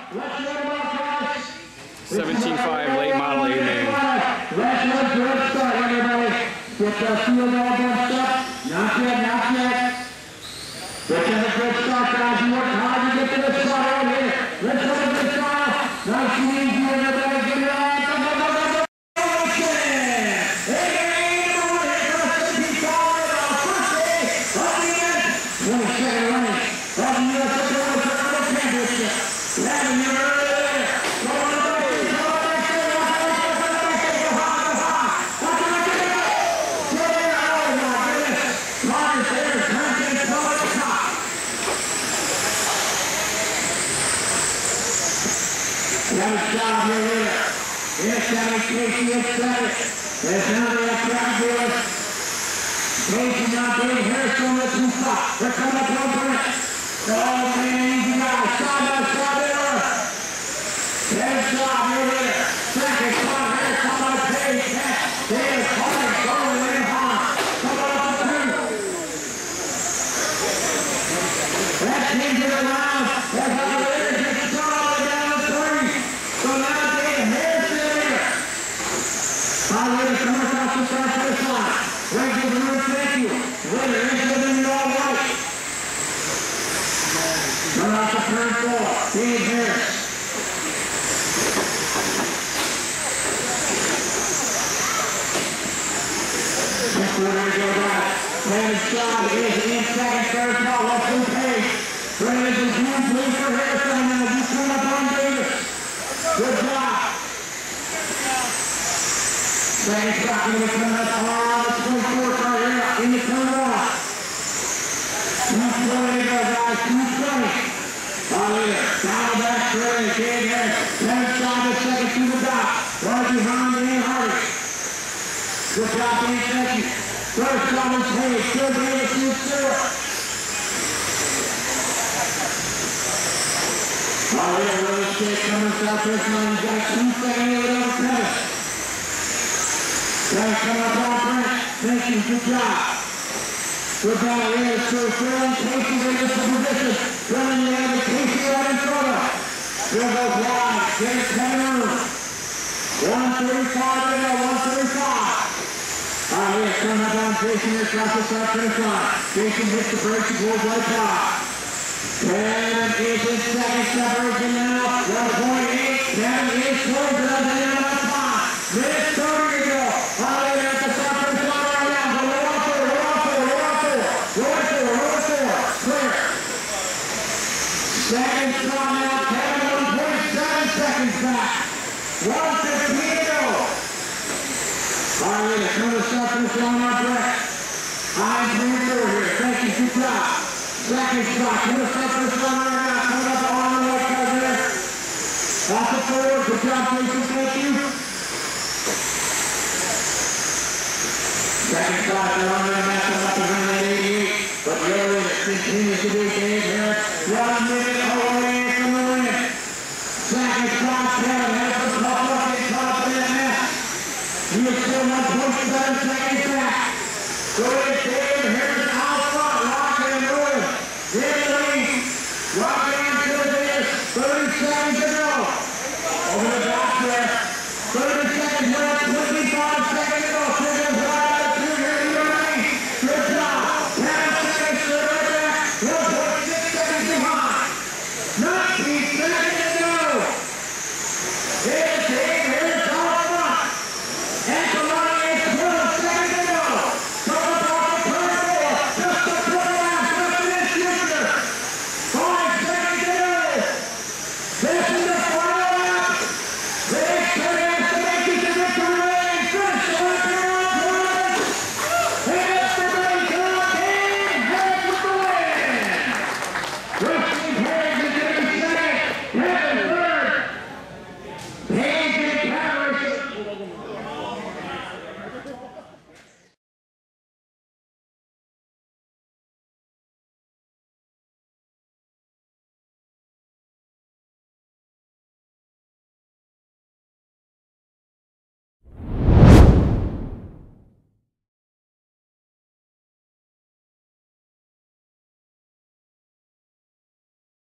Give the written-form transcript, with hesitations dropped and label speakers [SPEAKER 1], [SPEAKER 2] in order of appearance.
[SPEAKER 1] 17.5 late model evening.
[SPEAKER 2] Let's start, everybody. Get the field all bunched up. Not yet. Get to the good start, guys. You work hard to get to the start right here. Let's go to the start. Nice and easy, everybody. Get it on. Nice job here, here. Inside Casey inside. There's another track here. Casey now getting Harrison with some spot. They're coming up over it. Oh, man, easy guys. Side by side there. Nice job here, here. Second spot, Harrison on the page. There's Hart going in hard. Coming up the two. That's the end of the round. That's how it is. It's started down to three. So now Dave Harrison here. Finally, coming across the start to the side. Right to the room, thank you. Winner is living all right. Run out the turn four. Dave Harris. Next winner to go back. Brandon Shaw is in second, third ball. Left page. Brandon is one, blue for Harrison. Now you come up on Davis. Good job. Second shot going to come up on the 24th right here in the turn one. 220 to go, guys. 220. Oh, yeah. Down back three. Dave Harris. Next shot the second to the dot. Right behind Dan Hardy. Good job, Dan. Thank you. First shot is Hayes. Good Davis to Stewart. Oh, yeah. Really straight coming south this one. He's got 2 seconds here over Pettis. Guys, come up on Brent. Thank you. Good job. Good ball here. So throwing Casey in this position. Running the other Casey right in front of. Here goes wide. Get it coming over. 135 there. 135. Here, coming up on Jason here across the start finish line. Jason hits the brakes. He goes right by. 10 is in second. Separation now. 1.8. 7 is towards the other end of the 5. Minute 30 to go. Here at the start finish line right now. But we're off there. Clear. Second spot now. Kevin 1.7 seconds back. 1:15 to go. Here, come to the start finish line now, Brett. Hines moving through here. Thank you. Good job. Second spot. Come to the start finish line right now. Coming up on the right side there. Off the forward. Good job, Jason. Thank you. Second spot. They're on their map. Up behind that 88. But really, it continues to be Dave Harris. 1 minute away from the win. Second spot. Kevin Harris. Up and caught up in that mess. He is still 1.7 seconds back. Go